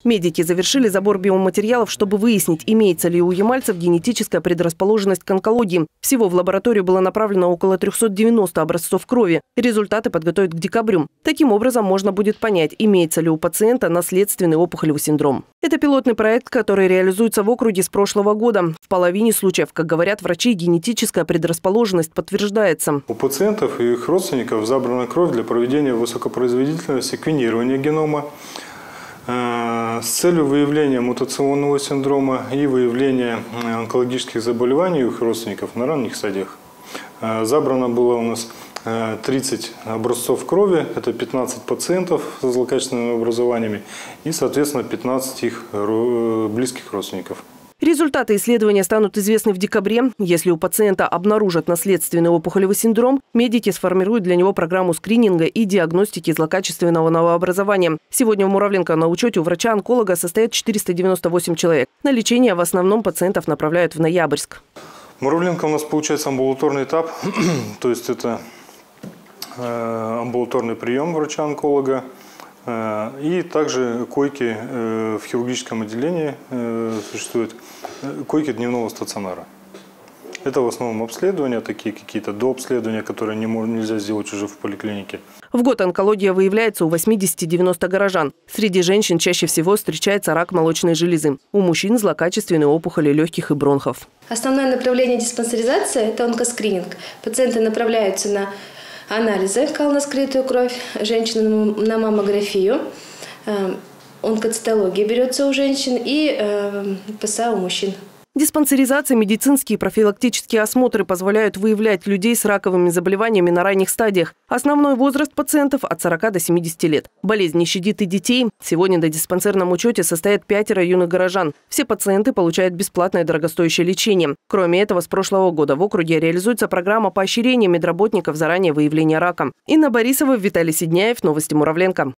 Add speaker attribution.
Speaker 1: Медики завершили забор биоматериалов, чтобы выяснить, имеется ли у ямальцев генетическая предрасположенность к онкологии. Всего в лабораторию было направлено около 390 образцов крови. Результаты подготовят к декабрю. Таким образом, можно будет понять, имеется ли у пациента наследственный опухолевый синдром. Это пилотный проект, который реализуется в округе с прошлого года. В половине случаев, как говорят врачи, генетическая предрасположенность подтверждается.
Speaker 2: У пациентов и их родственников забрана кровь для проведения высокопроизводительного секвенирования генома с целью выявления мутационного синдрома и выявления онкологических заболеваний у их родственников на ранних стадиях. Забрано было у нас 30 образцов крови, это 15 пациентов со злокачественными образованиями и, соответственно, 15 их близких родственников.
Speaker 1: Результаты исследования станут известны в декабре. Если у пациента обнаружат наследственный опухолевый синдром, медики сформируют для него программу скрининга и диагностики злокачественного новообразования. Сегодня в Муравленко на учете у врача-онколога состоят 498 человек. На лечение в основном пациентов направляют в Ноябрьск.
Speaker 2: В Муравленко у нас получается амбулаторный этап, то есть это амбулаторный прием врача-онколога. И также койки в хирургическом отделении существуют, койки дневного стационара. Это в основном обследования, такие какие-то дообследования, которые нельзя сделать уже в поликлинике.
Speaker 1: В год онкология выявляется у 80-90 горожан. Среди женщин чаще всего встречается рак молочной железы. У мужчин злокачественные опухоли легких и бронхов.
Speaker 3: Основное направление диспансеризации – это онкоскрининг. Пациенты направляются на анализы, кал на скрытую кровь, женщины на маммографию, онкоцитология берется у женщин и ПСА у мужчин.
Speaker 1: Диспансеризация, медицинские и профилактические осмотры позволяют выявлять людей с раковыми заболеваниями на ранних стадиях. Основной возраст пациентов от 40 до 70 лет. Болезнь не щадит и детей. Сегодня на диспансерном учете состоят 5 юных горожан. Все пациенты получают бесплатное дорогостоящее лечение. Кроме этого, с прошлого года в округе реализуется программа поощрения медработников за раннее выявление рака. Инна Борисова, Виталий Сидняев. Новости Муравленко.